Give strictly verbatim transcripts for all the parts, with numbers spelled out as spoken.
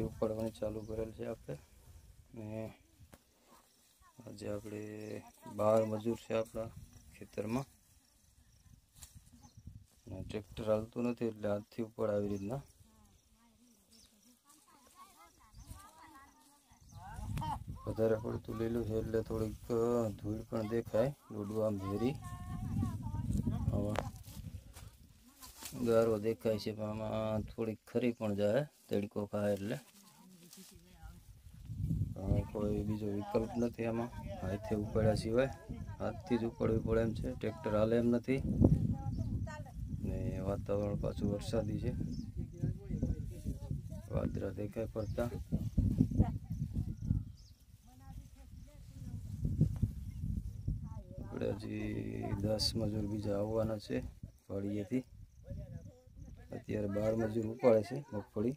મગફળી ઉપાડવાની ચાલુ કરેલ છે આપણે ને આજે આપણે બાર મજૂર છે આપણા ખેતરમાં ને ટ્રેક્ટર હાલતું નથી એટલે હાથથી ઉપાડ આવી રીતના વધારે પડતું લીલું છે એટલે થોડીક ધૂળ પણ દેખાય ડોડવા ભેરી ગારો દેખાય છે પણ આમાં થોડીક ખરી પણ જાય તડકો ખાય એટલે કોઈ બીજો વિકલ્પ નથી આમાં હાથે ઉપાડ્યા સિવાય હાથથી જ ઉપાડવી પડે એમ છે ટ્રેક્ટર હાલે એમ નથી ને વાતાવરણ પાછું વરસાદી છે વાદળા દેખાય પડતા આપણે હજી દસ મજૂર બીજા આવવાના છે વાડીએથી અત્યારે બાર મજૂર ઉપાડે છે મગફળી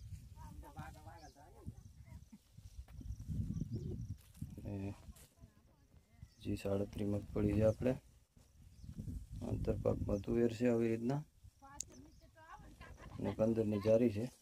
જી સાડત્રીસ મગફળી છે આપણે આંતરપાકમાં તુવેર છે આવી રીતના અને પંદરની જારી છે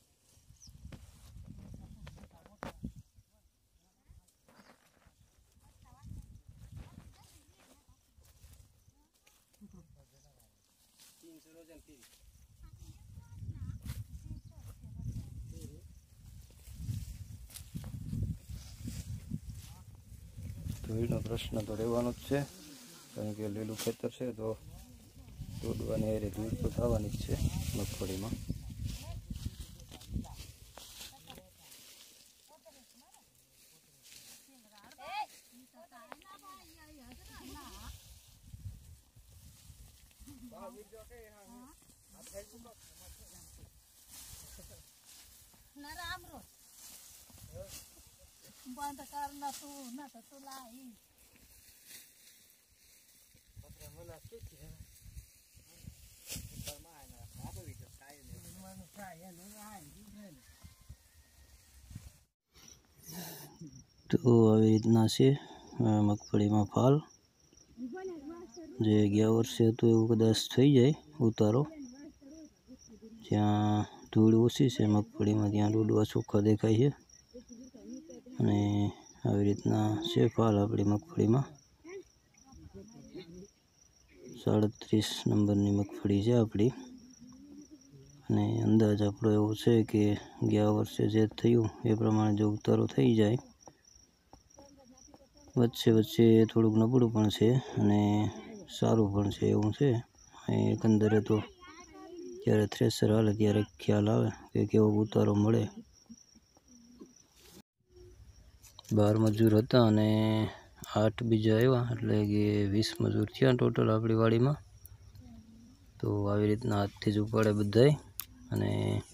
ધૂળનો પ્રશ્ન તો રહેવાનો જ છે કારણ કે લીલું ખેતર છે તો દોડવાની હારે ધૂળ તો થવાની જ છે મગફળીમાં बंद करना तू ना तो तू लाई पत्र मला किती है परमाय ना आप भी तो काय ने मन काय ने आई तो આવી રીતના છે મગફળીમાં ફાલ જે ગયા વર્ષે હતું એવું કદાચ થઈ જાય ઉતારો જ્યાં ધૂળ ઓછી છે મગફળીમાં ત્યાં ડોડવા ચોખ્ખા દેખાય છે અને આવી રીતના છે ફાલ આપણી મગફળીમાં સાડત્રીસ નંબરની મગફળી છે આપણી અને અંદાજ આપણો એવો છે કે ગયા વર્ષે જે થયું એ પ્રમાણે જો ઉતારો થઈ જાય વચ્ચે વચ્ચે થોડુંક નબળું પણ છે અને સારું પણ છે એવું છે એકંદરે તો જ્યારે થ્રેસર હાલે ત્યારે ખ્યાલ આવે કે કેવો ઉતારો મળે બાર મજૂર હતા અને આઠ બીજા આવ્યા એટલે કે વીસ મજૂર થયા ટોટલ આપણી વાડીમાં તો આવી રીતના હાથથી જ ઉપાડે બધાય અને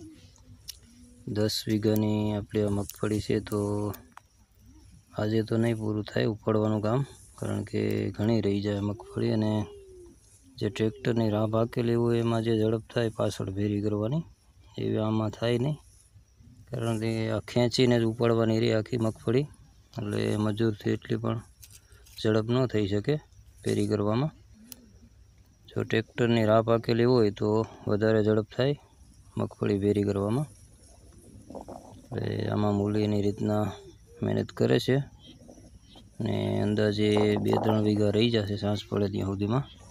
દસ વીઘાની આપણી આ મગફળી છે તો આજે તો નહીં પૂરું થાય ઉપાડવાનું કામ કારણ કે ઘણી રહી જાય મગફળી અને જે ટ્રેક્ટરની રાહ પાકેલી હોય એમાં જે ઝડપ થાય પાછળ ભેરી કરવાની એવી આમાં થાય નહીં કારણ કે આ ખેંચીને જ ઉપાડવાની રહી આખી મગફળી એટલે મજૂરથી એટલી પણ ઝડપ ન થઈ શકે ભેરી કરવામાં જો ટ્રેક્ટરની રાહ પાકેલી હોય તો વધારે ઝડપ થાય મગફળી ભેરી કરવામાં એટલે આમાં મૂલીની રીતના મહેનત કરે છે અને અંદાજે બે ત્રણ વીઘા રહી જશે સાંજ પડે ત્યાં સુધીમાં